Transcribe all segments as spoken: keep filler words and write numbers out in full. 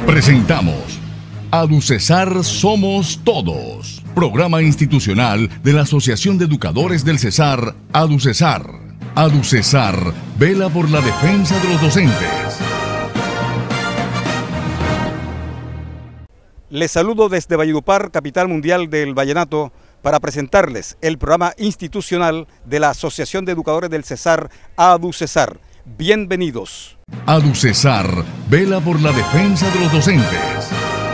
Presentamos AduCesar Somos Todos, programa institucional de la Asociación de Educadores del Cesar, AduCesar. AduCesar vela por la defensa de los docentes. Les saludo desde Valledupar, capital mundial del vallenato, para presentarles el programa institucional de la Asociación de Educadores del Cesar, AduCesar. Bienvenidos. AduCesar vela por la defensa de los docentes.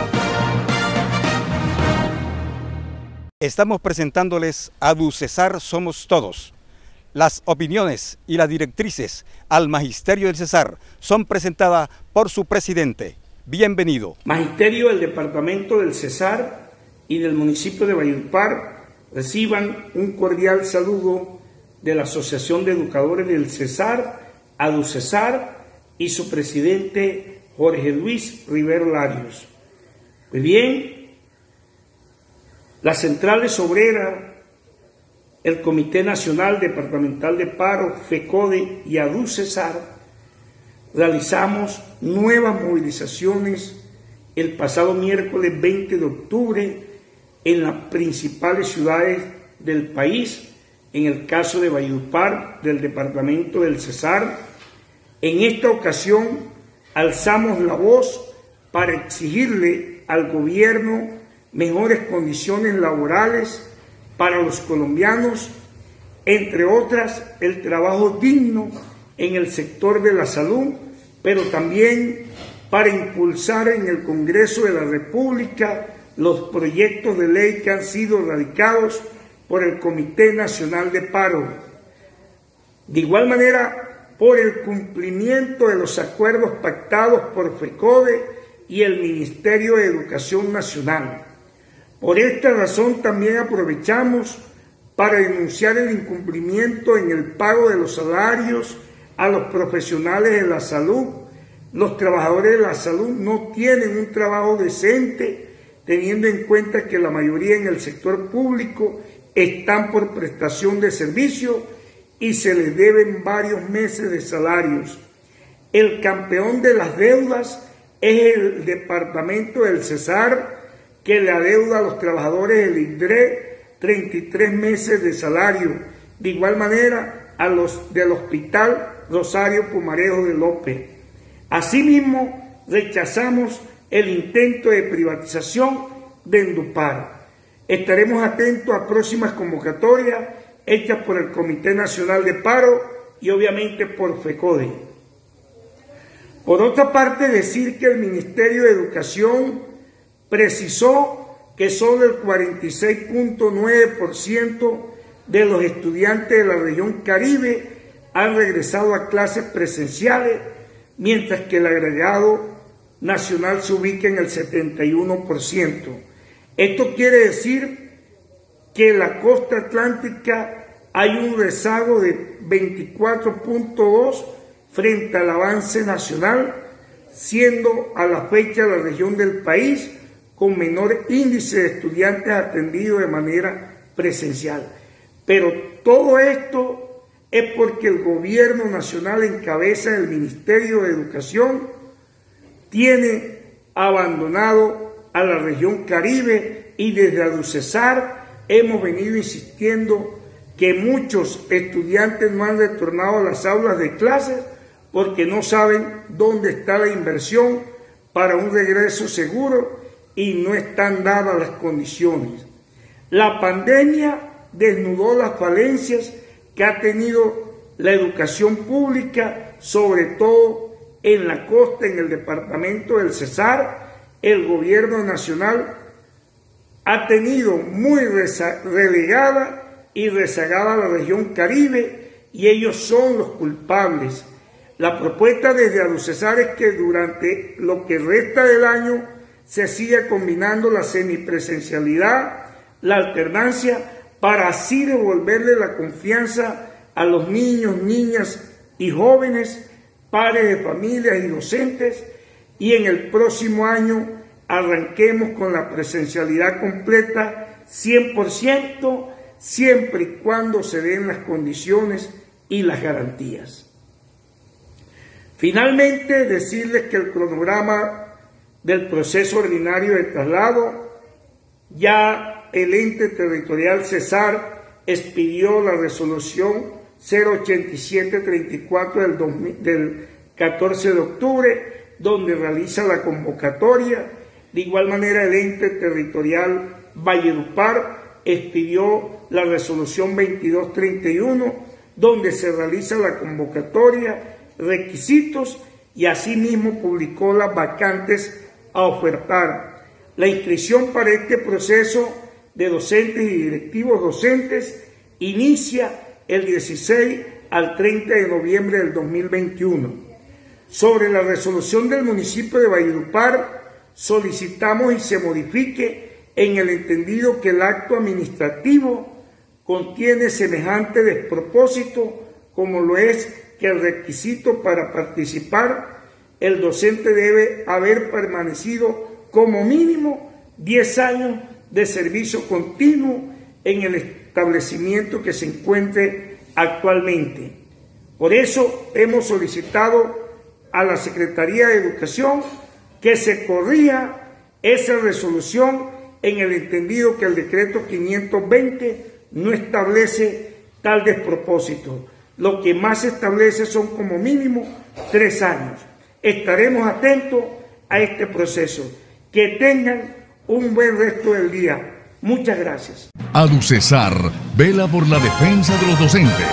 Estamos presentándoles AduCesar Somos Todos. Las opiniones y las directrices al Magisterio del Cesar son presentadas por su presidente. Bienvenido. Magisterio del Departamento del Cesar y del municipio de Valledupar, reciban un cordial saludo de la Asociación de Educadores del Cesar, AduCesar, y su presidente Jorge Luis Rivero Larios. Pues bien, las centrales obreras, el Comité Nacional Departamental de Paro, FECODE y AduCesar realizamos nuevas movilizaciones el pasado miércoles veinte de octubre en las principales ciudades del país, en el caso de Valledupar, del departamento del Cesar. En esta ocasión alzamos la voz para exigirle al gobierno mejores condiciones laborales para los colombianos, entre otras el trabajo digno en el sector de la salud, pero también para impulsar en el Congreso de la República los proyectos de ley que han sido radicados por el Comité Nacional de Paro. De igual manera, por el cumplimiento de los acuerdos pactados por FECODE y el Ministerio de Educación Nacional. Por esta razón también aprovechamos para denunciar el incumplimiento en el pago de los salarios a los profesionales de la salud. Los trabajadores de la salud no tienen un trabajo decente, teniendo en cuenta que la mayoría en el sector público están por prestación de servicio y se les deben varios meses de salarios. El campeón de las deudas es el departamento del Cesar, que le adeuda a los trabajadores del INDRE treinta y tres meses de salario. De igual manera a los del Hospital Rosario Pumarejo de López. Asimismo, rechazamos el intento de privatización de Endupar. Estaremos atentos a próximas convocatorias hechas por el Comité Nacional de Paro y obviamente por FECODE. Por otra parte, decir que el Ministerio de Educación precisó que solo el cuarenta y seis punto nueve por ciento de los estudiantes de la región Caribe han regresado a clases presenciales, mientras que el agregado nacional se ubica en el setenta y uno por ciento. Esto quiere decir que en la costa atlántica hay un rezago de veinticuatro punto dos frente al avance nacional, siendo a la fecha la región del país con menor índice de estudiantes atendidos de manera presencial. Pero todo esto es porque el gobierno nacional en cabeza del Ministerio de Educación tiene abandonado a la región Caribe, y desde AduCesar hemos venido insistiendo que muchos estudiantes no han retornado a las aulas de clases porque no saben dónde está la inversión para un regreso seguro y no están dadas las condiciones. La pandemia desnudó las falencias que ha tenido la educación pública, sobre todo en la costa, en el departamento del Cesar. El gobierno nacional ha tenido muy relegada y rezagada la región Caribe, y ellos son los culpables. La propuesta desde AduCesar es que durante lo que resta del año se siga combinando la semipresencialidad, la alternancia, para así devolverle la confianza a los niños, niñas y jóvenes, padres de familias y docentes, y en el próximo año arranquemos con la presencialidad completa cien por ciento, siempre y cuando se den las condiciones y las garantías. Finalmente, decirles que el cronograma del proceso ordinario de traslado. Ya el ente territorial Cesar expidió la resolución cero ochenta y siete treinta y cuatro del, dos mil, del catorce de octubre, donde realiza la convocatoria. De igual manera, el ente territorial Valledupar expidió la resolución veintidós treinta y uno, donde se realiza la convocatoria, requisitos, y asimismo publicó las vacantes a ofertar. La inscripción para este proceso de docentes y directivos docentes inicia el dieciséis al treinta de noviembre del dos mil veintiuno. Sobre la resolución del municipio de Valledupar, solicitamos y se modifique en el entendido que el acto administrativo contiene semejante despropósito como lo es que el requisito para participar, el docente debe haber permanecido como mínimo diez años de servicio continuo en el establecimiento que se encuentre actualmente. Por eso hemos solicitado a la Secretaría de Educación que se corrija esa resolución en el entendido que el decreto quinientos veinte no establece tal despropósito. Lo que más se establece son como mínimo tres años. Estaremos atentos a este proceso. Que tengan un buen resto del día. Muchas gracias. ADUCESAR vela por la defensa de los docentes.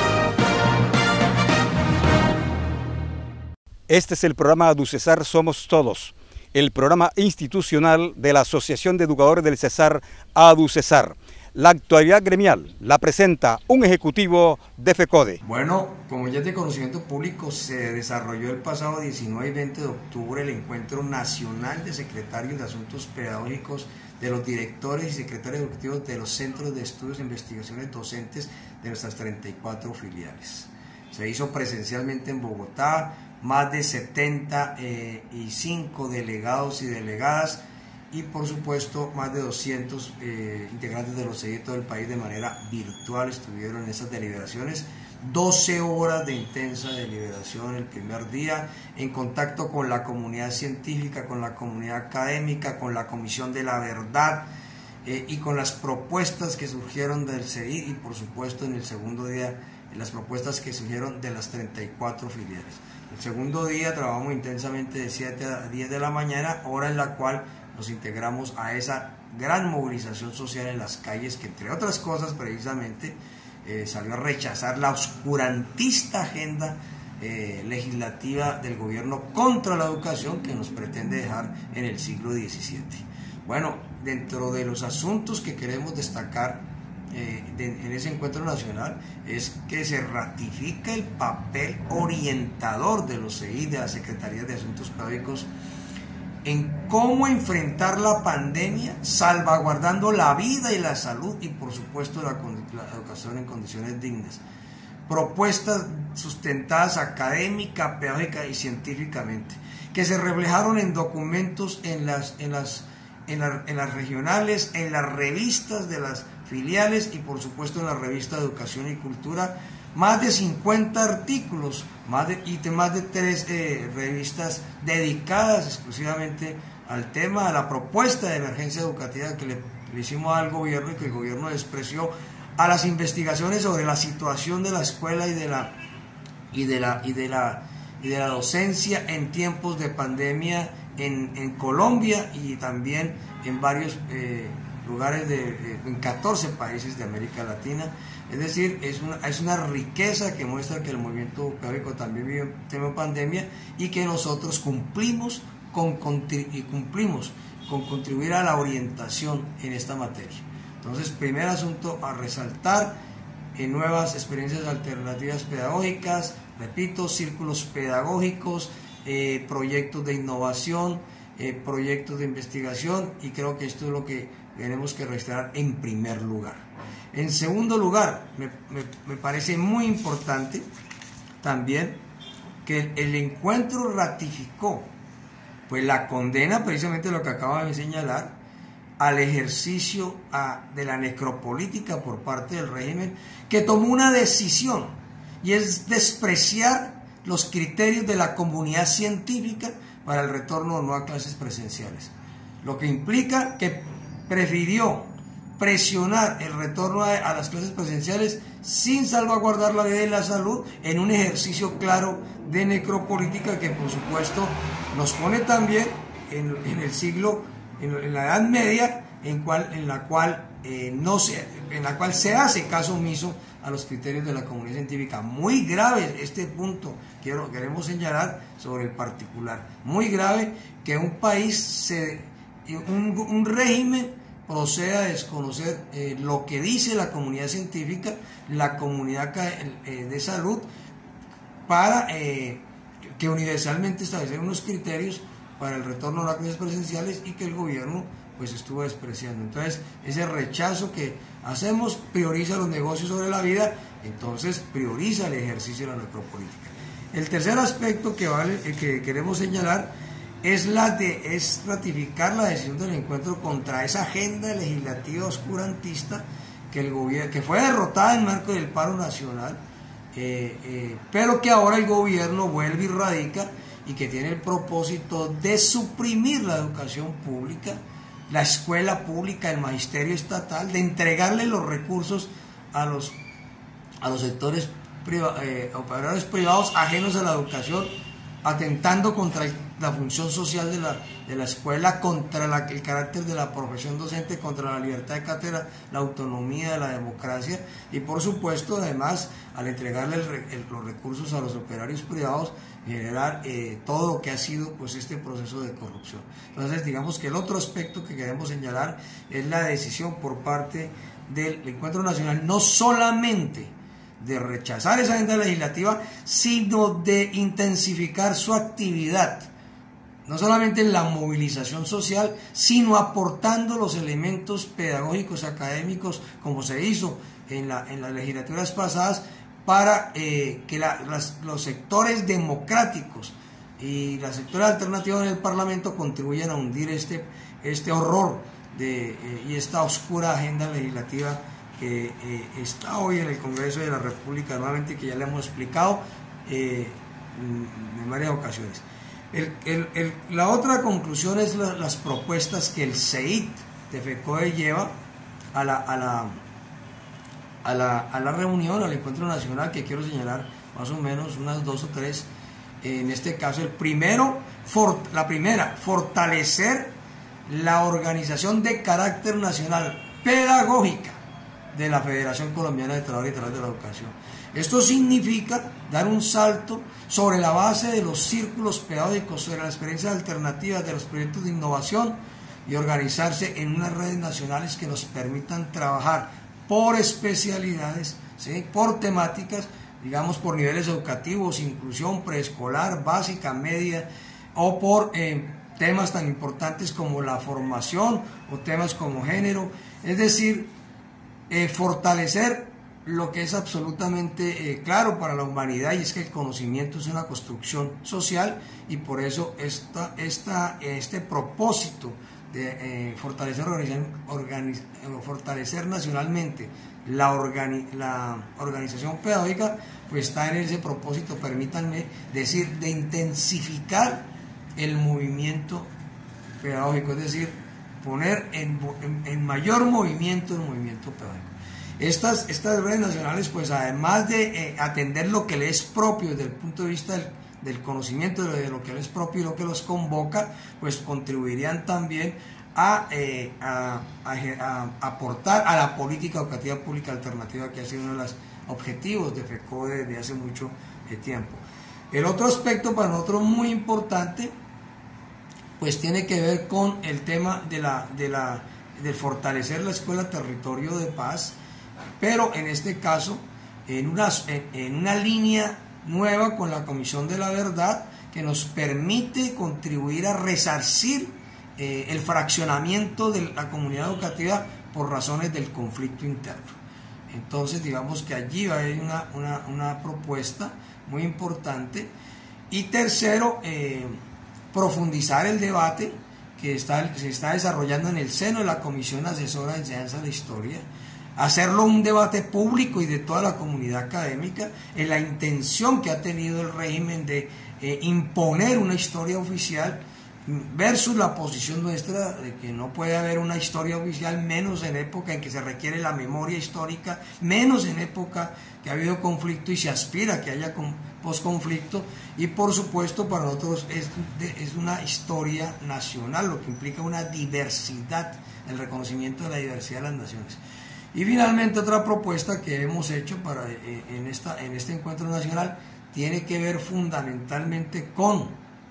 Este es el programa ADUCESAR Somos Todos, el programa institucional de la Asociación de Educadores del Cesar, ADUCESAR. La actualidad gremial la presenta un ejecutivo de FECODE. Bueno, como ya es de conocimiento público, se desarrolló el pasado diecinueve y veinte de octubre el Encuentro Nacional de Secretarios de Asuntos Pedagógicos de los directores y secretarios ejecutivos de los centros de estudios e investigaciones docentes de nuestras treinta y cuatro filiales. Se hizo presencialmente en Bogotá, más de setenta y cinco delegados y delegadas, y por supuesto más de doscientos eh, integrantes de los C I de todo el país de manera virtual estuvieron en esas deliberaciones. doce horas de intensa deliberación el primer día, en contacto con la comunidad científica, con la comunidad académica, con la Comisión de la Verdad eh, y con las propuestas que surgieron del C I, y por supuesto en el segundo día las propuestas que surgieron de las treinta y cuatro filiales. El segundo día trabajamos intensamente de siete a diez de la mañana, hora en la cual nos integramos a esa gran movilización social en las calles que, entre otras cosas, precisamente eh, salió a rechazar la oscurantista agenda eh, legislativa del gobierno contra la educación que nos pretende dejar en el siglo diecisiete. Bueno, dentro de los asuntos que queremos destacar eh, de, en ese encuentro nacional es que se ratifica el papel orientador de los C I, de las Secretarías de Asuntos Pedagógicos, en cómo enfrentar la pandemia, salvaguardando la vida y la salud y por supuesto la, la educación en condiciones dignas. Propuestas sustentadas académica, pedagógica y científicamente, que se reflejaron en documentos en las, en las, en la, en las regionales, en las revistas de las filiales y por supuesto en la revista de Educación y Cultura. Más de cincuenta artículos, más de, y de más de tres eh, revistas dedicadas exclusivamente al tema, a la propuesta de emergencia educativa que le, le hicimos al gobierno y que el gobierno despreció, a las investigaciones sobre la situación de la escuela y de la, y de la, y de la, y de la docencia en tiempos de pandemia en, en Colombia y también en varios eh, lugares, de, eh, en catorce países de América Latina. Es decir, es una, es una riqueza que muestra que el movimiento pedagógico también vive en tema de pandemia y que nosotros cumplimos con, y cumplimos con contribuir a la orientación en esta materia. Entonces, primer asunto a resaltar, en nuevas experiencias alternativas pedagógicas, repito, círculos pedagógicos, eh, proyectos de innovación, eh, proyectos de investigación, y creo que esto es lo que tenemos que registrar en primer lugar. En segundo lugar, me, me, me parece muy importante también que el, el encuentro ratificó pues la condena, precisamente lo que acabo de señalar, al ejercicio a, de la necropolítica por parte del régimen, que tomó una decisión, y es despreciar los criterios de la comunidad científica para el retorno o no a clases presenciales, lo que implica que prefirió presionar el retorno a, a las clases presenciales sin salvaguardar la vida y la salud, en un ejercicio claro de necropolítica que por supuesto nos pone también en, en el siglo, en, en la Edad Media, en, cual, en, la cual, eh, no se, en la cual se hace caso omiso a los criterios de la comunidad científica. Muy grave este punto, quiero, queremos señalar sobre el particular, muy grave que un país, se, un, un régimen proceda a desconocer eh, lo que dice la comunidad científica, la comunidad eh, de salud, para eh, que universalmente establecer unos criterios para el retorno a las clases presenciales y que el gobierno pues estuvo despreciando. Entonces, ese rechazo que hacemos prioriza los negocios sobre la vida, entonces prioriza el ejercicio de la necropolítica. El tercer aspecto que, vale, que queremos señalar es, la de, es ratificar la decisión del encuentro contra esa agenda legislativa oscurantista que, el gobierno, que fue derrotada en marco del paro nacional, eh, eh, pero que ahora el gobierno vuelve y radica, y que tiene el propósito de suprimir la educación pública, la escuela pública, el magisterio estatal, de entregarle los recursos a los, a los sectores priva, eh, operadores privados ajenos a la educación, atentando contra el, la función social de la, de la escuela, contra la, el carácter de la profesión docente, contra la libertad de cátedra, la autonomía de la democracia, y por supuesto además al entregarle el, el, los recursos a los operarios privados, generar eh, todo lo que ha sido pues este proceso de corrupción. Entonces, digamos que el otro aspecto que queremos señalar es la decisión por parte del Encuentro Nacional, no solamente de rechazar esa agenda legislativa, sino de intensificar su actividad, no solamente en la movilización social, sino aportando los elementos pedagógicos, académicos, como se hizo en, la, en las legislaturas pasadas, para eh, que la, las, los sectores democráticos y los sectores alternativos en el Parlamento contribuyan a hundir este, este horror de, eh, y esta oscura agenda legislativa que eh, está hoy en el Congreso de la República, nuevamente, que ya le hemos explicado eh, en varias ocasiones. El, el, el, la otra conclusión es la, las propuestas que el C E I T de FECODE lleva a la, a la A la, a la reunión, al encuentro nacional, que quiero señalar más o menos unas dos o tres. En este caso, el primero, for, la primera, fortalecer la organización de carácter nacional pedagógica de la Federación Colombiana de Trabajadores y Trabajadoras de la Educación. Esto significa dar un salto sobre la base de los círculos pedagógicos, sobre las experiencias alternativas de los proyectos de innovación, y organizarse en unas redes nacionales que nos permitan trabajar por especialidades, ¿sí?, por temáticas, digamos por niveles educativos, inclusión preescolar, básica, media, o por eh, temas tan importantes como la formación o temas como género. Es decir, eh, fortalecer lo que es absolutamente eh, claro para la humanidad, y es que el conocimiento es una construcción social, y por eso esta, esta, este propósito de eh, fortalecer, organizar, organiz, fortalecer nacionalmente la, organi, la organización pedagógica, pues está en ese propósito, permítanme decir, de intensificar el movimiento pedagógico, es decir, poner en, en, en mayor movimiento el movimiento pedagógico. Estas, estas redes nacionales, pues además de eh, atender lo que les es propio desde el punto de vista del del conocimiento de lo que les es propio y lo que los convoca, pues contribuirían también a, eh, a, a, a aportar a la política educativa pública alternativa, que ha sido uno de los objetivos de FECODE desde hace mucho eh, tiempo. El otro aspecto para nosotros muy importante, pues tiene que ver con el tema de la, de la, de fortalecer la Escuela Territorio de Paz, pero en este caso en una, en, en una línea nueva con la Comisión de la Verdad, que nos permite contribuir a resarcir eh, el fraccionamiento de la comunidad educativa por razones del conflicto interno. Entonces, digamos que allí hay una, una, una propuesta muy importante. Y tercero, eh, profundizar el debate que está, se está desarrollando en el seno de la Comisión Asesora de Enseñanza de la Historia, hacerlo un debate público y de toda la comunidad académica en la intención que ha tenido el régimen de eh, imponer una historia oficial versus la posición nuestra de que no puede haber una historia oficial, menos en época en que se requiere la memoria histórica, menos en época que ha habido conflicto y se aspira a que haya posconflicto, y por supuesto para nosotros es, es una historia nacional, lo que implica una diversidad, el reconocimiento de la diversidad de las naciones. Y finalmente otra propuesta que hemos hecho para, eh, en, esta, en este encuentro nacional tiene que ver fundamentalmente con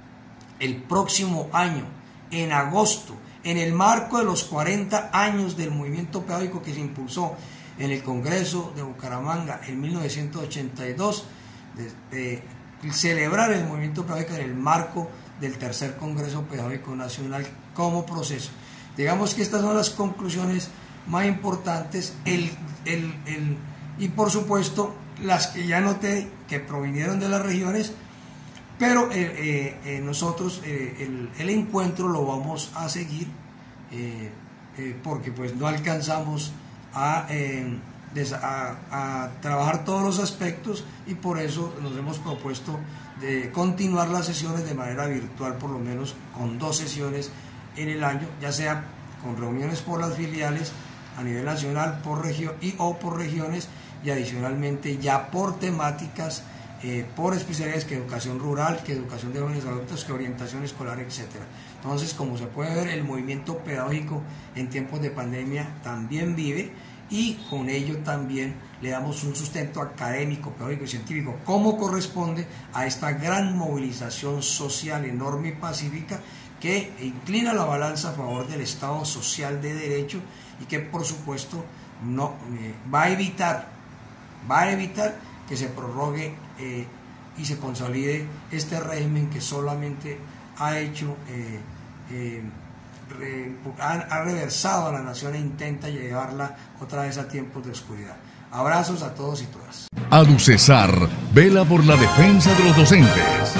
el próximo año, en agosto, en el marco de los cuarenta años del movimiento pedagógico que se impulsó en el Congreso de Bucaramanga en mil novecientos ochenta y dos, de, de celebrar el movimiento pedagógico en el marco del tercer Congreso Pedagógico Nacional como proceso. Digamos que estas son las conclusiones más importantes, el, el, el, y por supuesto las que ya noté que provinieron de las regiones, pero eh, eh, eh, nosotros eh, el, el encuentro lo vamos a seguir eh, eh, porque pues no alcanzamos a, eh, a, a trabajar todos los aspectos, y por eso nos hemos propuesto de continuar las sesiones de manera virtual, por lo menos con dos sesiones en el año, ya sea con reuniones por las filiales a nivel nacional por región y o por regiones, y adicionalmente ya por temáticas, eh, por especialidades que educación rural, que educación de jóvenes adultos, que orientación escolar, etcétera. Entonces, como se puede ver, el movimiento pedagógico en tiempos de pandemia también vive, y con ello también le damos un sustento académico, pedagógico y científico, como corresponde a esta gran movilización social enorme y pacífica que inclina la balanza a favor del Estado social de derecho, y que por supuesto no eh, va a evitar va a evitar que se prorrogue eh, y se consolide este régimen que solamente ha hecho eh, eh, re, ha, ha reversado a la nación e intenta llevarla otra vez a tiempos de oscuridad. Abrazos a todos y todas. ADUCESAR vela por la defensa de los docentes.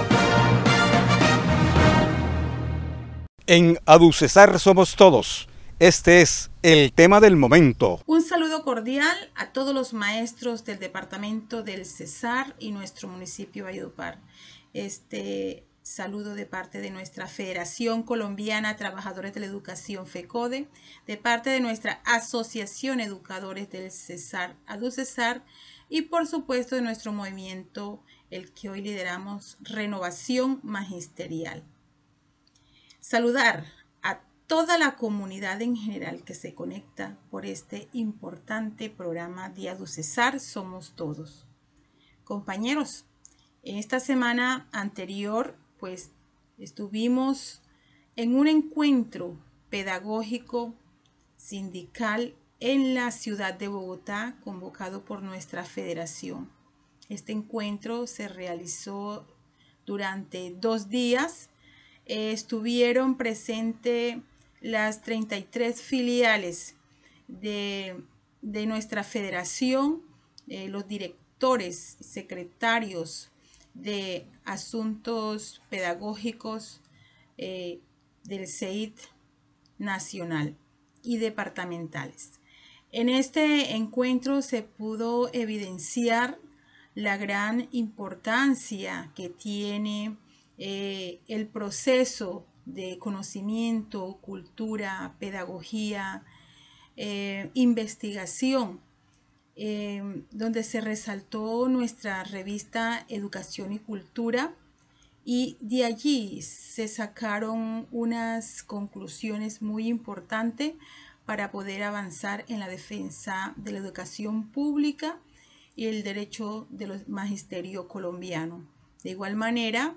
En ADUCESAR somos todos. Este es el tema del momento. Un saludo cordial a todos los maestros del departamento del Cesar y nuestro municipio Valledupar. Este saludo de parte de nuestra Federación Colombiana Trabajadores de la Educación FECODE, de parte de nuestra Asociación Educadores del Cesar, ADUCESAR, y por supuesto de nuestro movimiento, el que hoy lideramos, Renovación Magisterial. Saludar a toda la comunidad en general que se conecta por este importante programa de ADUCESAR Somos Todos. Compañeros, en esta semana anterior, pues, estuvimos en un encuentro pedagógico sindical en la ciudad de Bogotá, convocado por nuestra federación. Este encuentro se realizó durante dos días. Eh, estuvieron presentes las treinta y tres filiales de, de nuestra federación, eh, los directores y secretarios de asuntos pedagógicos eh, del C E I T nacional y departamentales. En este encuentro se pudo evidenciar la gran importancia que tiene eh, el proceso de conocimiento, cultura, pedagogía, eh, investigación, eh, donde se resaltó nuestra revista Educación y Cultura, y de allí se sacaron unas conclusiones muy importantes para poder avanzar en la defensa de la educación pública y el derecho del magisterio colombiano. De igual manera,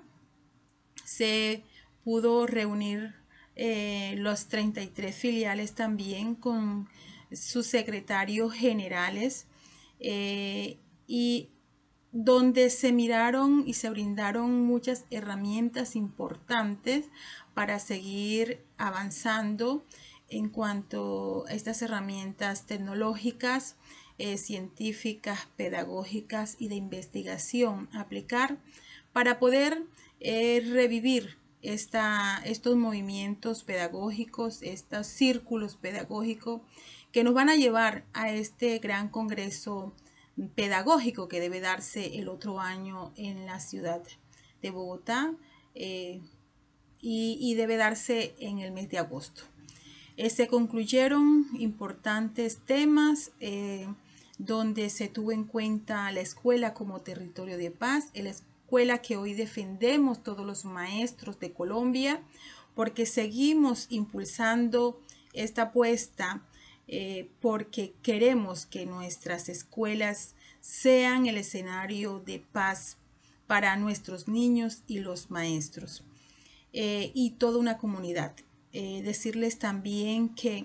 se pudo reunir eh, los treinta y tres filiales también con sus secretarios generales, eh, y donde se miraron y se brindaron muchas herramientas importantes para seguir avanzando en cuanto a estas herramientas tecnológicas, eh, científicas, pedagógicas y de investigación a aplicar para poder eh, revivir esta, estos movimientos pedagógicos, estos círculos pedagógicos que nos van a llevar a este gran congreso pedagógico que debe darse el otro año en la ciudad de Bogotá eh, y, y debe darse en el mes de agosto. Eh, se concluyeron importantes temas eh, donde se tuvo en cuenta la escuela como territorio de paz, la escuela que hoy defendemos todos los maestros de Colombia, porque seguimos impulsando esta apuesta, eh, porque queremos que nuestras escuelas sean el escenario de paz para nuestros niños y los maestros eh, y toda una comunidad. Eh, decirles también que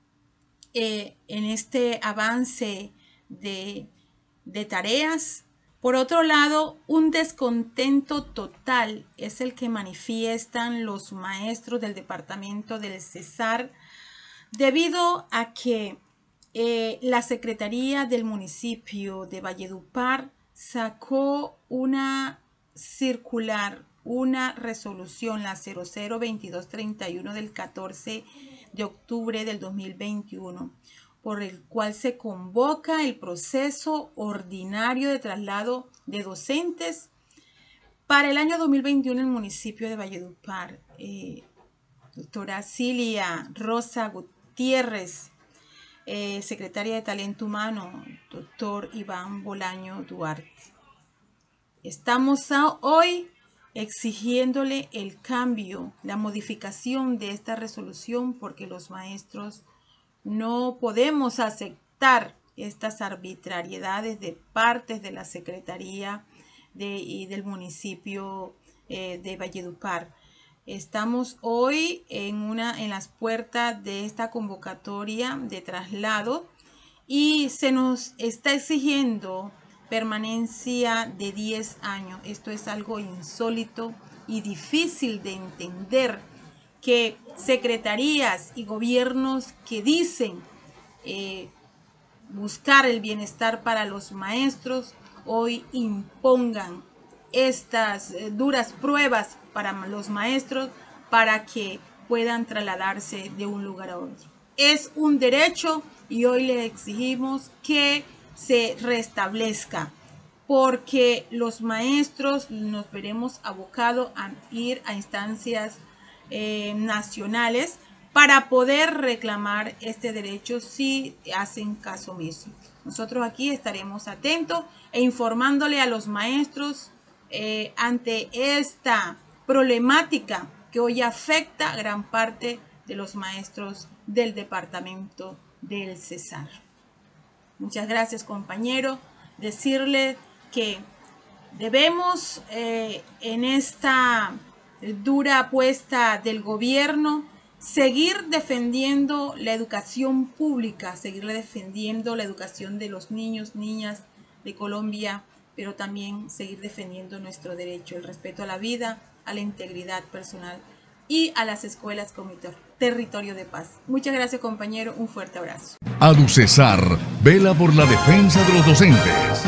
eh, en este avance de, de tareas, por otro lado, un descontento total es el que manifiestan los maestros del departamento del Cesar debido a que eh, la Secretaría del municipio de Valledupar sacó una circular, una resolución, la cero cero veintidós treinta y uno del catorce de octubre del dos mil veintiuno, por el cual se convoca el proceso ordinario de traslado de docentes para el año dos mil veintiuno en el municipio de Valledupar. Eh, doctora Cilia Rosa Gutiérrez, eh, secretaria de Talento Humano, doctor Iván Bolaño Duarte. Estamos a, hoy exigiéndole el cambio, la modificación de esta resolución, porque los maestros no podemos aceptar estas arbitrariedades de partes de la Secretaría de, y del municipio eh, de Valledupar. Estamos hoy en, una, en las puertas de esta convocatoria de traslado y se nos está exigiendo permanencia de diez años. Esto es algo insólito y difícil de entender, que secretarías y gobiernos que dicen eh, buscar el bienestar para los maestros hoy impongan estas eh, duras pruebas para los maestros para que puedan trasladarse de un lugar a otro. Es un derecho y hoy le exigimos que se restablezca, porque los maestros nos veremos abocados a ir a instancias eh, nacionales para poder reclamar este derecho si hacen caso omiso. Nosotros aquí estaremos atentos e informándole a los maestros eh, ante esta problemática que hoy afecta a gran parte de los maestros del departamento del Cesar. Muchas gracias, compañero. Decirle que debemos eh, en esta dura apuesta del gobierno seguir defendiendo la educación pública, seguir defendiendo la educación de los niños, niñas de Colombia, pero también seguir defendiendo nuestro derecho, el respeto a la vida, a la integridad personal y a las escuelas como territorio de paz. Muchas gracias, compañero. Un fuerte abrazo. ADUCESAR vela por la defensa de los docentes.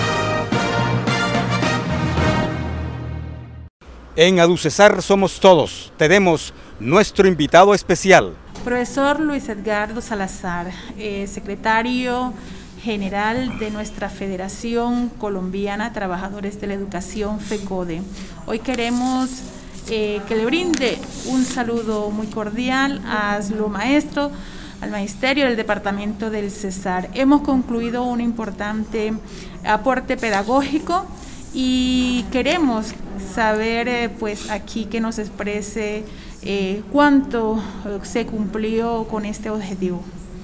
En ADUCESAR somos todos. Tenemos nuestro invitado especial. Profesor Luis Edgardo Salazar, eh, secretario general de nuestra Federación Colombiana Trabajadores de la Educación, FECODE. Hoy queremos eh, que le brinde un saludo muy cordial a los maestros, al magisterio del departamento del Cesar. Hemos concluido un importante aporte pedagógico y queremos saber eh, pues aquí que nos exprese eh, cuánto se cumplió con este objetivo.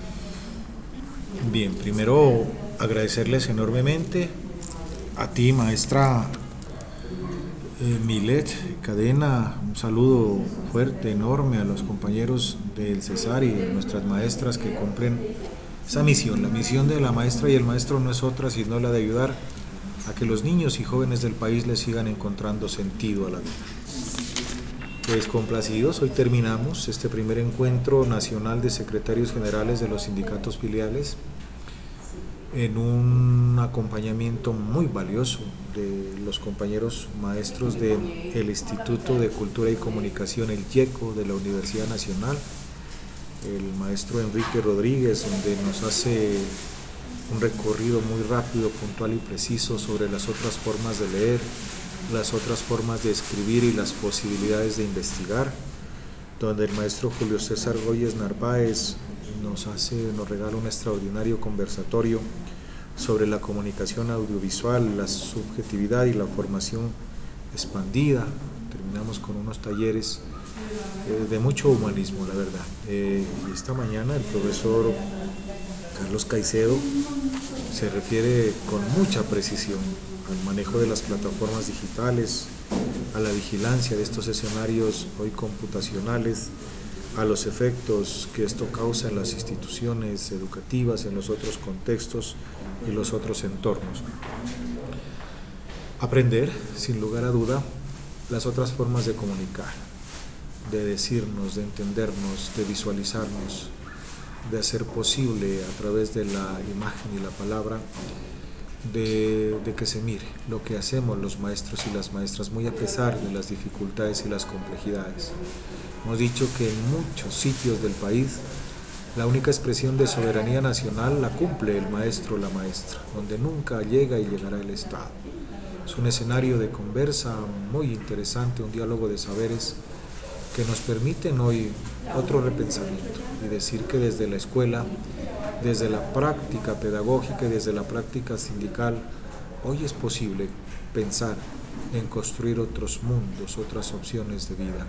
Bien, primero agradecerles enormemente a ti, maestra eh, Milet Cadena, un saludo fuerte, enorme a los compañeros del Cesar y de nuestras maestras que cumplen esa misión. La misión de la maestra y el maestro no es otra sino la de ayudar a que los niños y jóvenes del país les sigan encontrando sentido a la vida. Pues complacidos, hoy terminamos este primer encuentro nacional de secretarios generales de los sindicatos filiales en un acompañamiento muy valioso de los compañeros maestros del Instituto de Cultura y Comunicación, el IECO, de la Universidad Nacional, el maestro Enrique Rodríguez, donde nos hace un recorrido muy rápido, puntual y preciso sobre las otras formas de leer, las otras formas de escribir y las posibilidades de investigar, donde el maestro Julio César Góyez Narváez nos hace, nos regala un extraordinario conversatorio sobre la comunicación audiovisual, la subjetividad y la formación expandida. Terminamos con unos talleres eh, de mucho humanismo, la verdad. Eh, y esta mañana el profesor Carlos Caicedo se refiere con mucha precisión al manejo de las plataformas digitales, a la vigilancia de estos escenarios hoy computacionales, a los efectos que esto causa en las instituciones educativas, en los otros contextos y los otros entornos. Aprender, sin lugar a duda, las otras formas de comunicar, de decirnos, de entendernos, de visualizarnos, de hacer posible a través de la imagen y la palabra, de, de que se mire lo que hacemos los maestros y las maestras, muy a pesar de las dificultades y las complejidades. Hemos dicho que en muchos sitios del país la única expresión de soberanía nacional la cumple el maestro o la maestra, donde nunca llega y llegará el Estado. Es un escenario de conversa muy interesante, un diálogo de saberes que nos permiten hoy otro repensamiento y decir que desde la escuela, desde la práctica pedagógica y desde la práctica sindical, hoy es posible pensar en construir otros mundos, otras opciones de vida.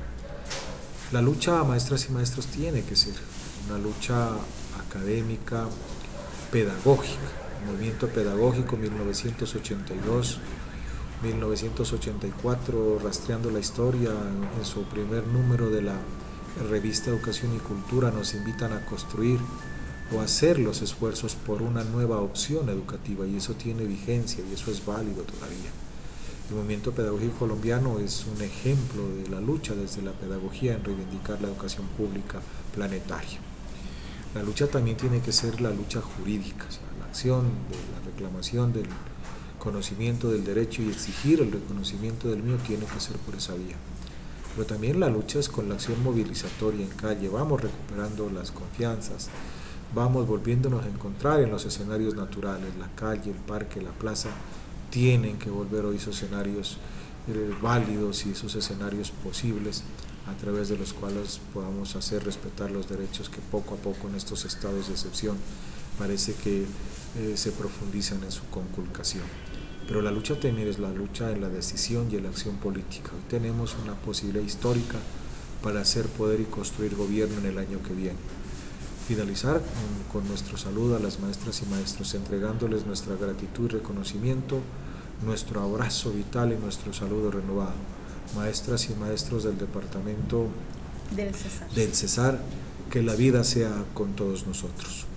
La lucha a maestras y maestros tiene que ser una lucha académica, pedagógica. El movimiento pedagógico mil novecientos ochenta y dos, mil novecientos ochenta y cuatro, rastreando la historia, en su primer número de la revista Educación y Cultura, nos invitan a construir o hacer los esfuerzos por una nueva opción educativa, y eso tiene vigencia y eso es válido todavía. El movimiento pedagógico colombiano es un ejemplo de la lucha desde la pedagogía en reivindicar la educación pública planetaria. La lucha también tiene que ser la lucha jurídica, o sea, la acción de la reclamación del conocimiento del derecho y exigir el reconocimiento del mío tiene que ser por esa vía. Pero también la lucha es con la acción movilizatoria en calle, vamos recuperando las confianzas, vamos volviéndonos a encontrar en los escenarios naturales, la calle, el parque, la plaza, tienen que volver hoy esos escenarios eh, válidos y esos escenarios posibles a través de los cuales podamos hacer respetar los derechos que poco a poco en estos estados de excepción parece que eh, se profundizan en su conculcación. Pero la lucha también es la lucha en la decisión y en la acción política. Hoy tenemos una posibilidad histórica para hacer poder y construir gobierno en el año que viene. Finalizar con, con nuestro saludo a las maestras y maestros, entregándoles nuestra gratitud y reconocimiento, nuestro abrazo vital y nuestro saludo renovado. Maestras y maestros del departamento del Cesar. del Cesar, que la vida sea con todos nosotros.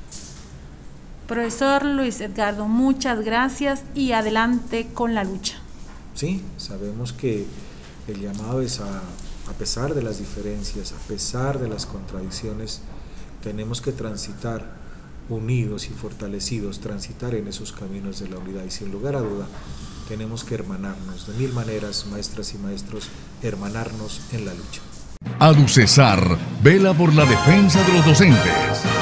Profesor Luis Edgardo, muchas gracias y adelante con la lucha. Sí, sabemos que el llamado es a, a pesar de las diferencias, a pesar de las contradicciones, tenemos que transitar unidos y fortalecidos, transitar en esos caminos de la unidad y sin lugar a duda tenemos que hermanarnos de mil maneras, maestras y maestros, hermanarnos en la lucha. ADUCESAR vela por la defensa de los docentes.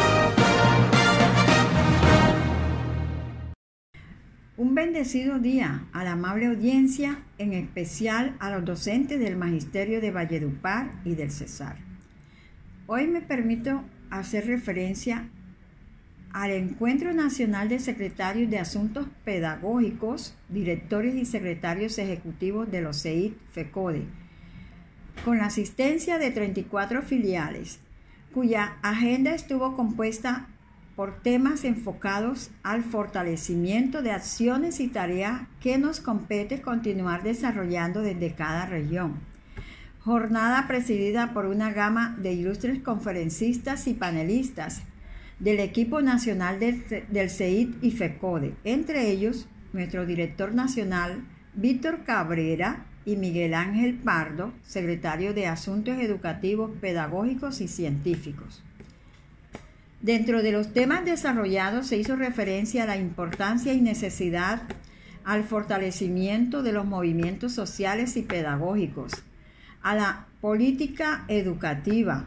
Un bendecido día a la amable audiencia, en especial a los docentes del Magisterio de Valledupar y del Cesar. Hoy me permito hacer referencia al Encuentro Nacional de Secretarios de Asuntos Pedagógicos, Directores y Secretarios Ejecutivos de los C E I T-FECODE, con la asistencia de treinta y cuatro filiales, cuya agenda estuvo compuesta por temas enfocados al fortalecimiento de acciones y tareas que nos compete continuar desarrollando desde cada región. Jornada presidida por una gama de ilustres conferencistas y panelistas del equipo nacional del, del C E I T y FECODE, entre ellos nuestro director nacional Víctor Cabrera y Miguel Ángel Pardo, secretario de Asuntos Educativos, Pedagógicos y Científicos. Dentro de los temas desarrollados se hizo referencia a la importancia y necesidad al fortalecimiento de los movimientos sociales y pedagógicos, a la política educativa,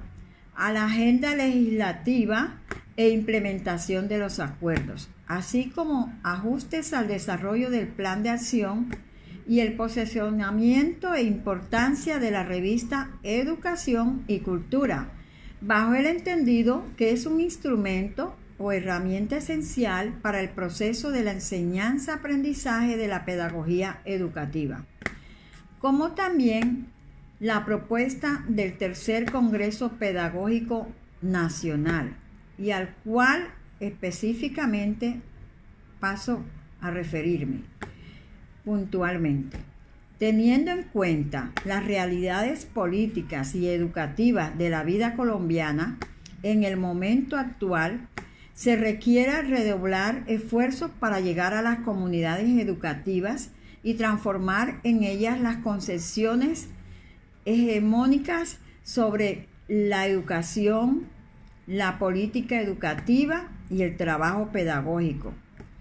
a la agenda legislativa e implementación de los acuerdos, así como ajustes al desarrollo del plan de acción y el posicionamiento e importancia de la revista Educación y Cultura, bajo el entendido que es un instrumento o herramienta esencial para el proceso de la enseñanza-aprendizaje de la pedagogía educativa, como también la propuesta del Tercer Congreso Pedagógico Nacional, y al cual específicamente paso a referirme puntualmente. Teniendo en cuenta las realidades políticas y educativas de la vida colombiana, en el momento actual se requiere redoblar esfuerzos para llegar a las comunidades educativas y transformar en ellas las concepciones hegemónicas sobre la educación, la política educativa y el trabajo pedagógico.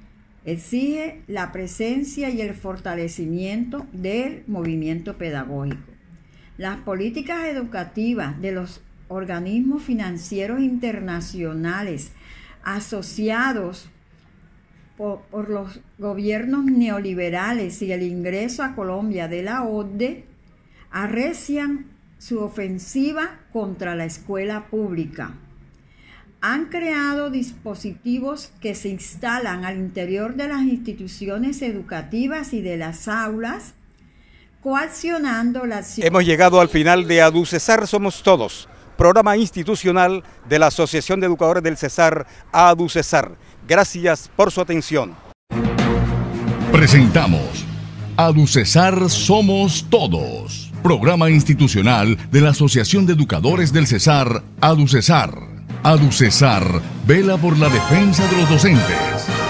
Exige la presencia y el fortalecimiento del movimiento pedagógico. Las políticas educativas de los organismos financieros internacionales asociados por, por los gobiernos neoliberales y el ingreso a Colombia de la O C D E arrecian su ofensiva contra la escuela pública. Han creado dispositivos que se instalan al interior de las instituciones educativas y de las aulas, coaccionando la acción. Hemos llegado al final de ADUCESAR Somos Todos, programa institucional de la Asociación de Educadores del Cesar, ADUCESAR. Gracias por su atención. Presentamos ADUCESAR Somos Todos, programa institucional de la Asociación de Educadores del Cesar, ADUCESAR. ADUCESAR vela por la defensa de los docentes.